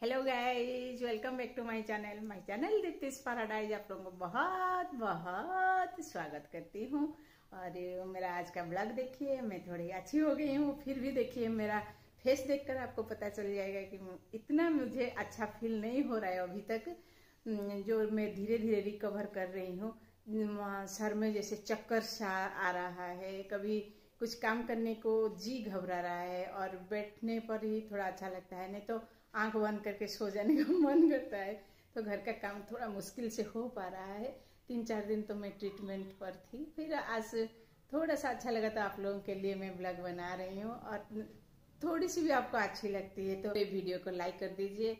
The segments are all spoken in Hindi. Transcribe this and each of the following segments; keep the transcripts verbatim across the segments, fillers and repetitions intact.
Hello guys, welcome back to my channel my channel Deepti's paradise. आप लोगों को बहुत बहुत स्वागत करती हूँ। और मेरा आज का ब्लॉग देखिए, मैं थोड़ी अच्छी हो गई हूँ। फिर भी देखिए, मेरा फेस देखकर आपको पता चल जाएगा कि इतना मुझे अच्छा फील नहीं हो रहा है अभी तक, जो मैं धीरे धीरे रिकवर कर रही हूँ। सर में जैसे चक्कर सा आ रहा है, कभी कुछ काम करने को जी घबरा रहा है, और बैठने पर ही थोड़ा अच्छा लगता है, नहीं तो आंख बंद करके सो जाने का मन करता है। तो घर का काम थोड़ा मुश्किल से हो पा रहा है। तीन चार दिन तो मैं ट्रीटमेंट पर थी, फिर आज थोड़ा सा अच्छा लगा तो आप लोगों के लिए मैं ब्लॉग बना रही हूँ। और थोड़ी सी भी आपको अच्छी लगती है तो ये वीडियो को लाइक कर दीजिए,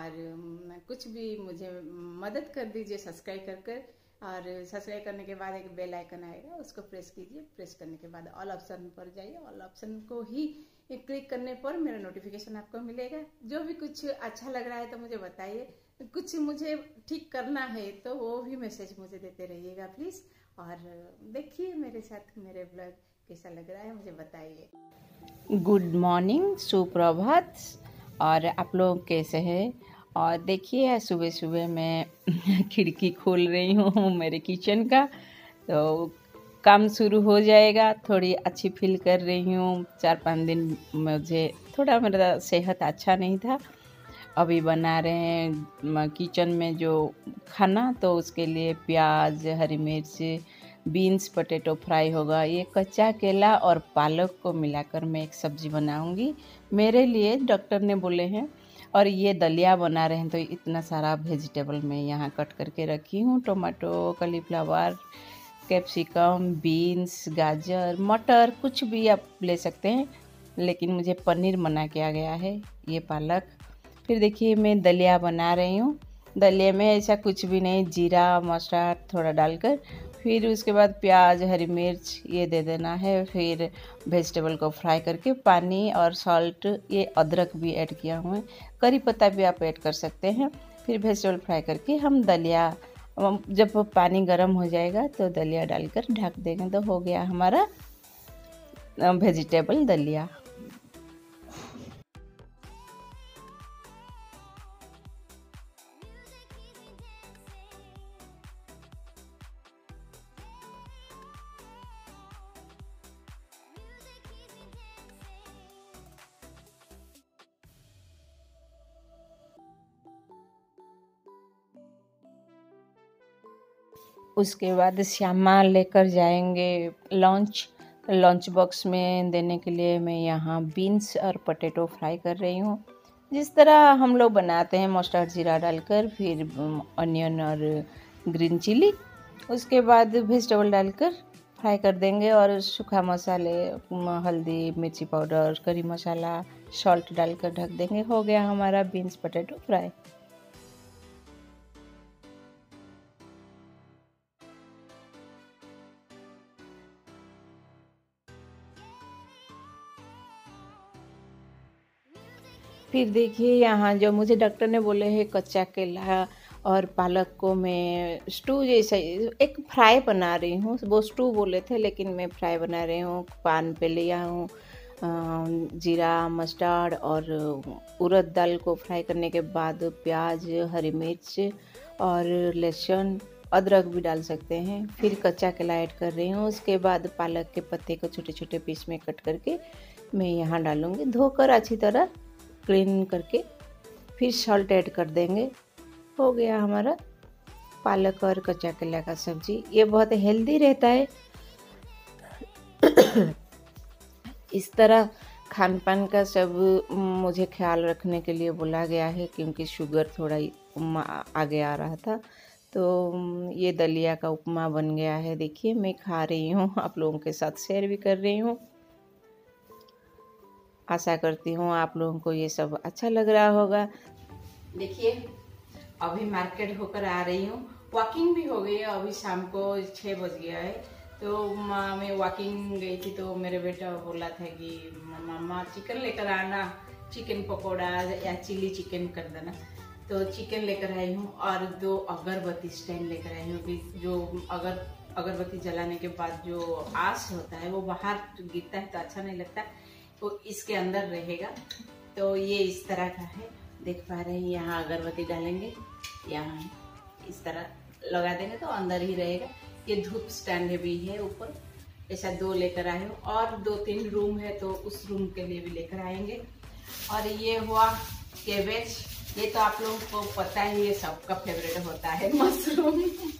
और कुछ भी मुझे मदद कर दीजिए सब्सक्राइब कर कर। और सब्सक्राइब करने के बाद एक बेल आइकन आएगा, उसको प्रेस कीजिए। प्रेस करने के बाद ऑल ऑप्शन पर जाइए। ऑल ऑप्शन को ही क्लिक करने पर मेरा नोटिफिकेशन आपको मिलेगा। जो भी कुछ अच्छा लग रहा है तो मुझे बताइए, कुछ मुझे ठीक करना है तो वो भी मैसेज मुझे देते रहिएगा प्लीज़। और देखिए मेरे साथ मेरे ब्लॉग कैसा लग रहा है मुझे बताइए। गुड मॉर्निंग, सुप्रभात। और आप लोग कैसे हैं? और देखिए, सुबह सुबह मैं खिड़की खोल रही हूँ मेरे किचन का, तो काम शुरू हो जाएगा। थोड़ी अच्छी फील कर रही हूँ। चार पाँच दिन मुझे थोड़ा मेरा सेहत अच्छा नहीं था। अभी बना रहे हैं किचन में जो खाना, तो उसके लिए प्याज, हरी मिर्च, बीन्स, पोटैटो फ्राई होगा। ये कच्चा केला और पालक को मिलाकर मैं एक सब्ज़ी बनाऊंगी मेरे लिए, डॉक्टर ने बोले हैं। और ये दलिया बना रहे हैं, तो इतना सारा वेजिटेबल मैं यहाँ कट करके रखी हूँ। टोमेटो, कॉलीफ्लावर, कैप्सिकम, बीन्स, गाजर, मटर, कुछ भी आप ले सकते हैं, लेकिन मुझे पनीर मना किया गया है। ये पालक। फिर देखिए, मैं दलिया बना रही हूँ। दलिया में ऐसा कुछ भी नहीं, जीरा मस्टर्ड थोड़ा डालकर, फिर उसके बाद प्याज, हरी मिर्च ये दे देना है। फिर वेजिटेबल को फ्राई करके पानी और सॉल्ट, ये अदरक भी ऐड किया हूँ, करी पत्ता भी आप ऐड कर सकते हैं। फिर वेजिटेबल फ्राई करके हम दलिया, जब पानी गर्म हो जाएगा तो दलिया डालकर ढक देंगे, तो हो गया हमारा वेजिटेबल दलिया। उसके बाद श्यामा लेकर जाएंगे लंच लंच बॉक्स में देने के लिए। मैं यहाँ बीन्स और पोटैटो फ्राई कर रही हूँ, जिस तरह हम लोग बनाते हैं, मस्टर्ड जीरा डालकर, फिर अनियन और ग्रीन चिली, उसके बाद वेजिटेबल डालकर फ्राई कर देंगे। और सूखा मसाले, हल्दी, मिर्ची पाउडर, करी मसाला, सॉल्ट डालकर ढक देंगे। हो गया हमारा बीन्स पोटैटो फ्राई। फिर देखिए, यहाँ जो मुझे डॉक्टर ने बोले हैं, कच्चा केला और पालक को मैं स्टू जैसा एक फ्राई बना रही हूँ। वो स्टू बोले थे, लेकिन मैं फ्राई बना रही हूँ। पान पे लिया हूँ जीरा, मस्टर्ड और उड़द दाल को फ्राई करने के बाद प्याज, हरी मिर्च और लहसुन, अदरक भी डाल सकते हैं। फिर कच्चा केला ऐड कर रही हूँ। उसके बाद पालक के पत्ते को छोटे छोटे पीस में कट करके मैं यहाँ डालूँगी, धोकर अच्छी तरह क्लीन करके। फिर सॉल्ट ऐड कर देंगे। हो गया हमारा पालक और कच्चा केला का सब्जी। ये बहुत हेल्दी रहता है। इस तरह खान पान का सब मुझे ख्याल रखने के लिए बोला गया है, क्योंकि शुगर थोड़ा आगे आ रहा था। तो ये दलिया का उपमा बन गया है। देखिए, मैं खा रही हूँ, आप लोगों के साथ शेयर भी कर रही हूँ। आशा करती हूँ आप लोगों को ये सब अच्छा लग रहा होगा। देखिए, अभी मार्केट होकर आ रही हूँ। वॉकिंग भी हो गई है, अभी शाम को छः बज गया है। तो मैं वॉकिंग गई थी, तो मेरे बेटा बोला था कि मम्मा चिकन लेकर आना, चिकन पकोड़ा या चिली चिकन कर देना। तो चिकन लेकर आई हूँ, और दो अगरबत्ती स्टैंड लेकर आई हूँ कि जो अगर अगरबत्ती जलाने के बाद जो आस होता है वो बाहर गिरता है तो अच्छा नहीं लगता, तो इसके अंदर रहेगा। तो ये इस तरह का है। देख पा रहे हैं, यहाँ अगरबत्ती डालेंगे, यहाँ इस तरह लगा देंगे तो अंदर ही रहेगा। ये धूप स्टैंड भी है ऊपर, ऐसा दो लेकर आए हो। और दो तीन रूम है तो उस रूम के लिए भी लेकर आएंगे। और ये हुआ कैबेज, ये तो आप लोगों को पता ही है, सबका फेवरेट होता है मशरूम।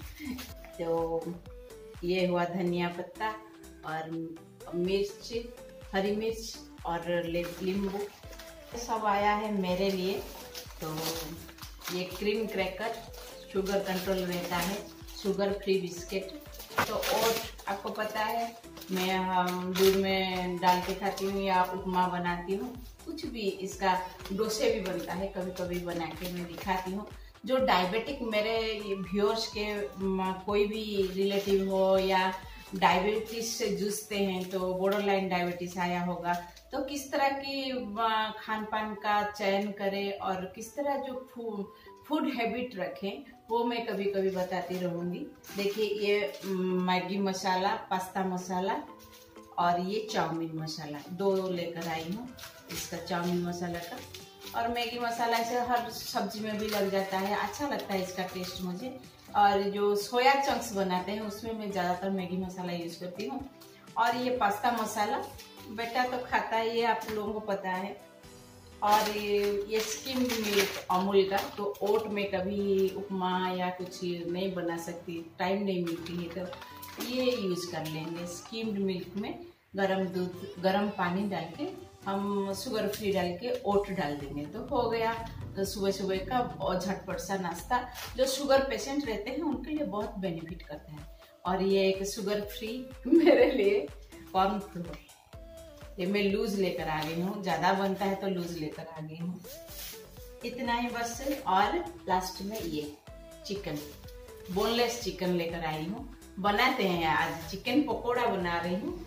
तो ये हुआ धनिया पत्ता और मिर्च, हरी मिर्च और नींबू, सब आया है मेरे लिए। तो ये क्रीम क्रैकर, शुगर कंट्रोल रहता है, शुगर फ्री बिस्किट। तो ओट आपको पता है मैं हम दूध में डाल के खाती हूँ या उपमा बनाती हूँ, कुछ भी। इसका डोसे भी बनता है, कभी कभी बना के मैं दिखाती हूँ। जो डायबिटिक मेरे व्यूअर्स के कोई भी रिलेटिव हो या डायबिटीज से जूझते हैं, तो बॉर्डरलाइन डायबिटीज आया होगा, तो किस तरह की खान पान का चयन करें और किस तरह जो फूड फूड हैबिट रखें, वो मैं कभी कभी बताती रहूँगी। देखिए ये मैगी मसाला, पास्ता मसाला और ये चाउमीन मसाला दो लेकर आई हूँ, इसका चाउमीन मसाला का। और मैगी मसाला ऐसे हर सब्जी में भी लग जाता है, अच्छा लगता है इसका टेस्ट मुझे। और जो सोया चंक्स बनाते हैं उसमें मैं ज़्यादातर मैगी मसाला यूज़ करती हूँ। और ये पास्ता मसाला बेटा तो खाता है, ये आप लोगों को पता है। और ये ये स्किम मिल्क अमूल का, तो ओट में कभी उपमा या कुछ नहीं बना सकती, टाइम नहीं मिलती है, तो ये यूज़ कर लेंगे। स्किम्ड मिल्क में गरम दूध, गरम पानी डाल के हम शुगर फ्री डाल के ओट डाल देंगे तो हो गया। तो सुबह सुबह का और झटपट सा नाश्ता, जो शुगर पेशेंट रहते हैं उनके लिए बहुत बेनिफिट करता है। और ये एक शुगर फ्री मेरे लिए कॉर्न फ्लोर, ये मैं लूज लेकर आ गई हूँ, ज्यादा बनता है तो लूज लेकर आ गई हूँ। इतना ही बस। और लास्ट में ये चिकन, बोनलेस चिकन लेकर आई हूँ, बनाते हैं आज चिकन पकोड़ा बना रही हूँ।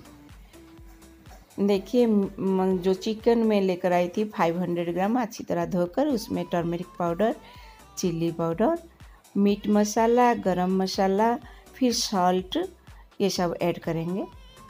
देखिए जो चिकन में लेकर आई थी पाँच सौ ग्राम, अच्छी तरह धोकर उसमें turmeric powder, chilli powder, meat masala, garam masala, फिर सॉल्ट, ये सब ऐड करेंगे।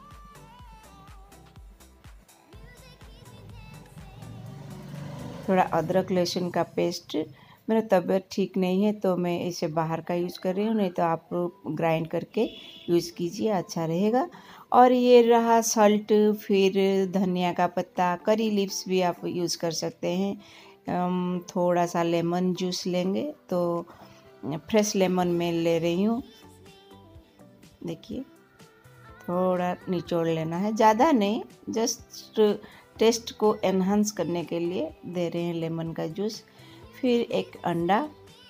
थोड़ा अदरक लहसुन का पेस्ट, मेरा तबीयत ठीक नहीं है तो मैं इसे बाहर का यूज़ कर रही हूँ, नहीं तो आप ग्राइंड करके यूज़ कीजिए, अच्छा रहेगा। और ये रहा सॉल्ट, फिर धनिया का पत्ता, करी लीव्स भी आप यूज़ कर सकते हैं। थोड़ा सा लेमन जूस लेंगे, तो फ्रेश लेमन मैं ले रही हूँ। देखिए थोड़ा निचोड़ लेना है, ज़्यादा नहीं, जस्ट टेस्ट को एनहांस करने के लिए दे रहे हैं लेमन का जूस। फिर एक अंडा,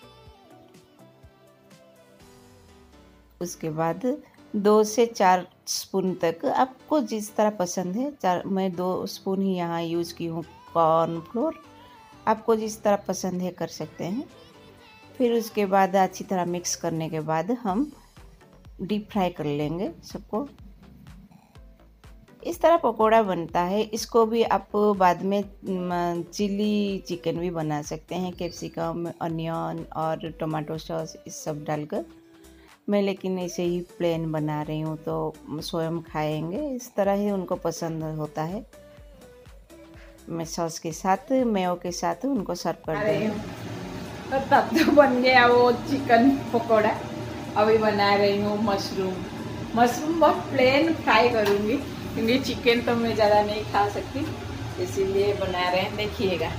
उसके बाद दो से चार स्पून तक, आपको जिस तरह पसंद है, चार मैं दो स्पून ही यहाँ यूज़ की हूँ कॉर्न फ्लोर, आपको जिस तरह पसंद है कर सकते हैं। फिर उसके बाद अच्छी तरह मिक्स करने के बाद हम डीप फ्राई कर लेंगे सबको। इस तरह पकोड़ा बनता है। इसको भी आप बाद में चिली चिकन भी बना सकते हैं, कैप्सिकम, अनियन और टमाटो सॉस इस सब डालकर। मैं लेकिन ऐसे ही प्लेन बना रही हूँ, तो स्वयं खाएंगे, इस तरह ही उनको पसंद होता है। मैं सॉस के साथ, मेयो के साथ उनको सर्व कर रही हूँ। तो तब तो बन गया वो चिकन पकोड़ा। अभी बना रही हूँ मशरूम। मशरूम बहुत प्लेन फ्राई करूँगी, क्योंकि चिकन तो मैं ज़्यादा नहीं खा सकती, इसीलिए बना रहे हैं, देखिएगा।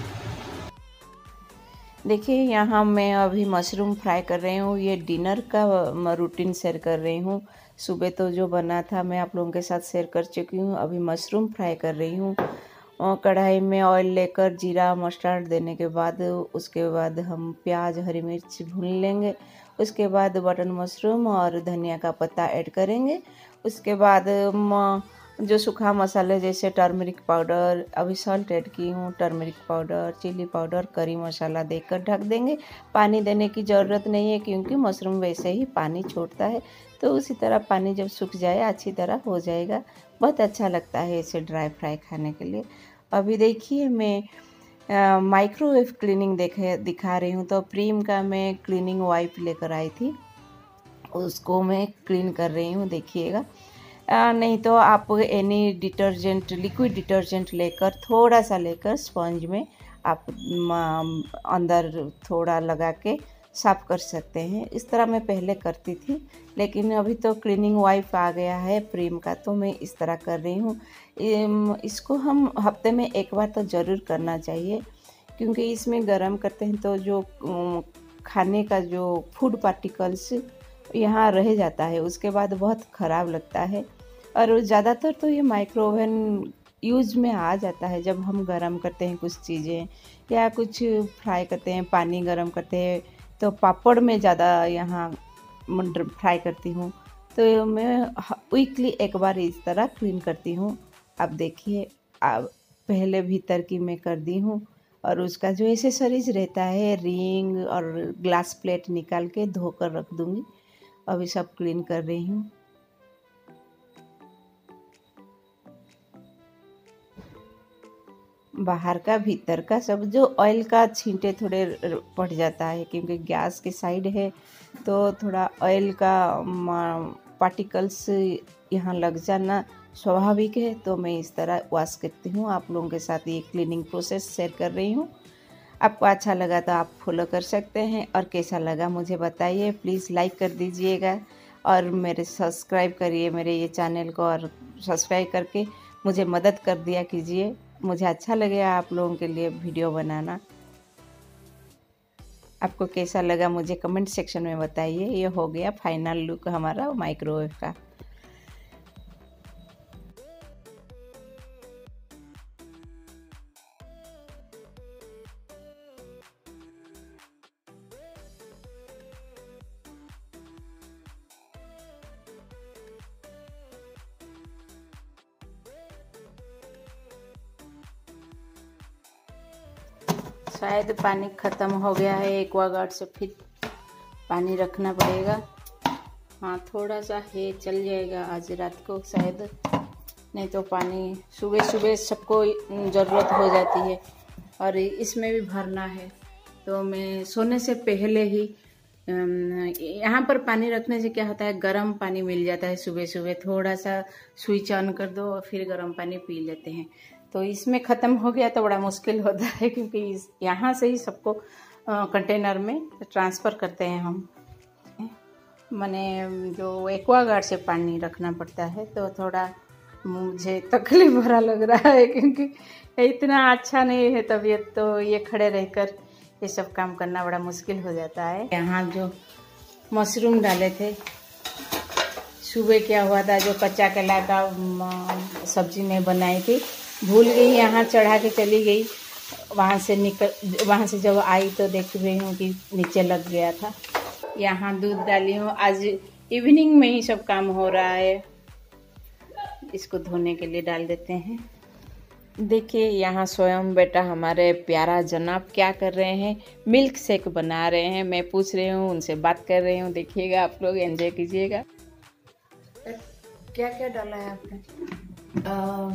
देखिए यहाँ मैं अभी मशरूम फ्राई कर रही हूँ। ये डिनर का रूटीन शेयर कर रही हूँ। सुबह तो जो बना था मैं आप लोगों के साथ शेयर कर चुकी हूँ। अभी मशरूम फ्राई कर रही हूँ। कढ़ाई में ऑयल लेकर जीरा मस्टर्ड देने के बाद, उसके बाद हम प्याज, हरी मिर्च भून लेंगे। उसके बाद बटन मशरूम और धनिया का पत्ता ऐड करेंगे। उसके बाद जो सूखा मसाले जैसे टर्मरिक पाउडर, अभी सॉल्ट ऐड की हूँ, टर्मरिक पाउडर, चिली पाउडर, करी मसाला देकर ढक देंगे। पानी देने की ज़रूरत नहीं है, क्योंकि मशरूम वैसे ही पानी छोड़ता है। तो उसी तरह पानी जब सूख जाए अच्छी तरह हो जाएगा। बहुत अच्छा लगता है इसे ड्राई फ्राई खाने के लिए। अभी देखिए मैं माइक्रोवेव क्लीनिंग देखे दिखा रही हूँ। तो प्रीम का मैं क्लीनिंग वाइप लेकर आई थी, उसको मैं क्लीन कर रही हूँ, देखिएगा। आ, नहीं तो आप एनी डिटर्जेंट, लिक्विड डिटर्जेंट लेकर, थोड़ा सा लेकर स्पंज में आप अंदर थोड़ा लगा के साफ़ कर सकते हैं। इस तरह मैं पहले करती थी, लेकिन अभी तो क्लीनिंग वाइप आ गया है प्रीम का, तो मैं इस तरह कर रही हूँ। इसको हम हफ्ते में एक बार तो ज़रूर करना चाहिए, क्योंकि इसमें गरम करते हैं तो जो खाने का जो फूड पार्टिकल्स यहाँ रह जाता है, उसके बाद बहुत ख़राब लगता है। और ज़्यादातर तो ये माइक्रोवेव यूज में आ जाता है जब हम गरम करते हैं कुछ चीज़ें, या कुछ फ्राई करते हैं, पानी गरम करते हैं, तो पापड़ में ज़्यादा यहाँ फ्राई करती हूँ। तो मैं वीकली एक बार इस तरह क्लीन करती हूँ। अब देखिए, अब पहले भीतर की मैं कर दी हूँ, और उसका जो एसेसरीज रहता है, रिंग और ग्लास प्लेट निकाल के धोकर रख दूँगी। अभी सब क्लीन कर रही हूँ। बाहर का भीतर का सब जो ऑयल का छींटे थोड़े पड़ जाता है, क्योंकि गैस की साइड है तो थोड़ा ऑयल का पार्टिकल्स यहाँ लग जाना स्वाभाविक है। तो मैं इस तरह वॉश करती हूँ। आप लोगों के साथ ये क्लीनिंग प्रोसेस शेयर कर रही हूँ। आपको अच्छा लगा तो आप फॉलो कर सकते हैं, और कैसा लगा मुझे बताइए। प्लीज़ लाइक कर दीजिएगा, और मेरे सब्सक्राइब करिए मेरे ये चैनल को, और सब्सक्राइब करके मुझे मदद कर दिया कीजिए। मुझे अच्छा लगेगा आप लोगों के लिए वीडियो बनाना। आपको कैसा लगा मुझे कमेंट सेक्शन में बताइए। ये हो गया फाइनल लुक हमारा माइक्रोवेव का। शायद पानी ख़त्म हो गया है एक्वागार्ड से, फिर पानी रखना पड़ेगा। हाँ, थोड़ा सा है, चल जाएगा आज रात को शायद, नहीं तो पानी सुबह सुबह सबको ज़रूरत हो जाती है, और इसमें भी भरना है। तो मैं सोने से पहले ही यहाँ पर पानी रखने से क्या होता है, गर्म पानी मिल जाता है सुबह सुबह। थोड़ा सा स्विच ऑन कर दो और फिर गर्म पानी पी लेते हैं। तो इसमें ख़त्म हो गया तो बड़ा मुश्किल होता है, क्योंकि इस यहाँ से ही सबको कंटेनर में ट्रांसफ़र करते हैं हम। मैंने जो एक्वागार्ड से पानी रखना पड़ता है, तो थोड़ा मुझे तकलीफ भरा लग रहा है, क्योंकि इतना अच्छा नहीं है तबीयत। तो ये खड़े रहकर ये सब काम करना बड़ा मुश्किल हो जाता है। यहाँ जो मशरूम डाले थे सुबह, क्या हुआ था, जो कच्चा केला का सब्जी में बनाई थी, भूल गई, यहाँ चढ़ा के चली गई। वहाँ से निकल वहाँ से जब आई तो देख रही हूँ कि नीचे लग गया था। यहाँ दूध डाली हूँ, आज इवनिंग में ही सब काम हो रहा है। इसको धोने के लिए डाल देते हैं। देखिए, यहाँ स्वयं बेटा हमारे प्यारा जनाब क्या कर रहे हैं, मिल्क शेक बना रहे हैं। मैं पूछ रही हूँ, उनसे बात कर रही हूँ। देखिएगा, आप लोग एंजॉय कीजिएगा। क्या क्या डाला है आपने? आ,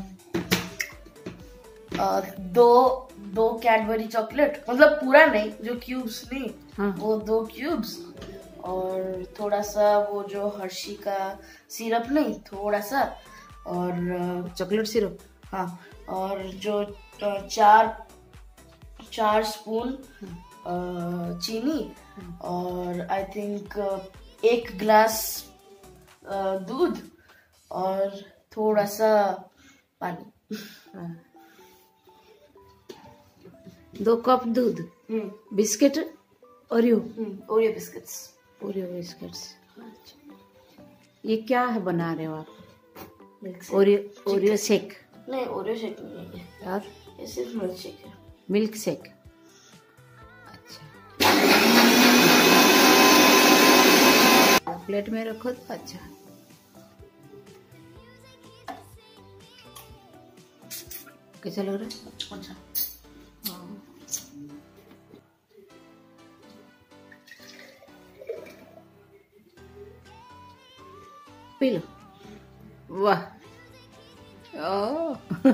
आ, दो दो कैडबरी चॉकलेट, मतलब पूरा नहीं, जो क्यूब्स नहीं, हाँ। वो दो क्यूब्स, और थोड़ा सा वो जो हर्शी का सिरप नहीं, थोड़ा सा, और चॉकलेट सिरप, हाँ, और जो चार चार स्पून चीनी, और आई थिंक एक ग्लास दूध, और थोड़ा सा पानी। दो कप दूध, biscuit, Oreo Oreo biscuits Oreo biscuits. ये क्या है बना रहे हो आप? Oreo Oreo shake? नहीं, ओरियो शेक नहीं है और ये सिर्फ मिल्क शेक है। मिल्क शेक, अच्छा। प्लेट में रखो तो अच्छा। कैसा लग रहा है? अच्छा। पी लो। वाह, ओह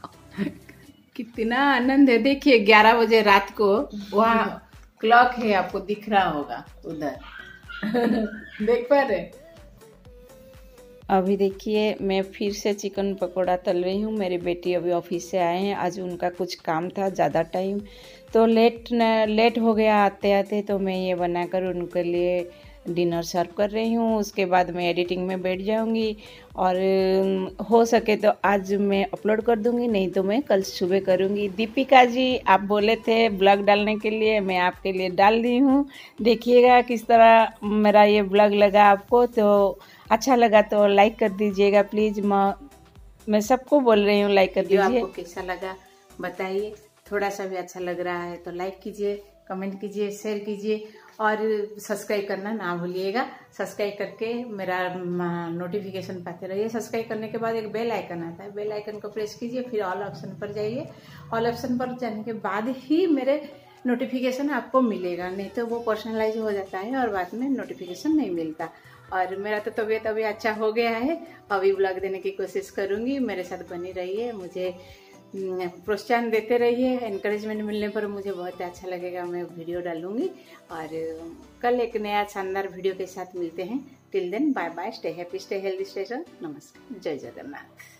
कितना आनंद है। देखिए, ग्यारह बजे रात को वहाँ क्लॉक है, आपको दिख रहा होगा उधर। देख पा रहे? अभी देखिए मैं फिर से चिकन पकोड़ा तल रही हूँ। मेरी बेटी अभी ऑफिस से आए हैं, आज उनका कुछ काम था ज़्यादा टाइम, तो लेट न लेट हो गया आते आते, तो मैं ये बनाकर उनके लिए डिनर सर्व कर रही हूँ। उसके बाद मैं एडिटिंग में बैठ जाऊँगी और हो सके तो आज मैं अपलोड कर दूँगी, नहीं तो मैं कल सुबह करूँगी। दीपिका जी आप बोले थे ब्लॉग डालने के लिए, मैं आपके लिए डाल दी हूँ। देखिएगा किस तरह मेरा ये ब्लॉग लगा आपको, तो अच्छा लगा तो लाइक कर दीजिएगा प्लीज़। मैं सबको बोल रही हूँ लाइक कर दीजिए। आपको कैसा लगा बताइए, थोड़ा सा भी अच्छा लग रहा है तो लाइक कीजिए, कमेंट कीजिए, शेयर कीजिए और सब्सक्राइब करना ना भूलिएगा। सब्सक्राइब करके मेरा नोटिफिकेशन पाते रहिए। सब्सक्राइब करने के बाद एक बेल आइकन आता है, बेल आइकन को प्रेस कीजिए, फिर ऑल ऑप्शन पर जाइए। ऑल ऑप्शन पर जाने के बाद ही मेरे नोटिफिकेशन आपको मिलेगा, नहीं तो वो पर्सनलाइज हो जाता है और बाद में नोटिफिकेशन नहीं मिलता। और मेरा तो तबीयत अभी अच्छा हो गया है, अभी ब्लॉग देने की कोशिश करूँगी। मेरे साथ बनी रहिए, मुझे प्रोत्साहन देते रहिए। एनकरेजमेंट मिलने पर मुझे बहुत अच्छा लगेगा, मैं वीडियो डालूंगी। और कल एक नया शानदार वीडियो के साथ मिलते हैं। Till then bye bye, stay happy, stay healthy, stay safe. नमस्कार, जय जगन्नाथ।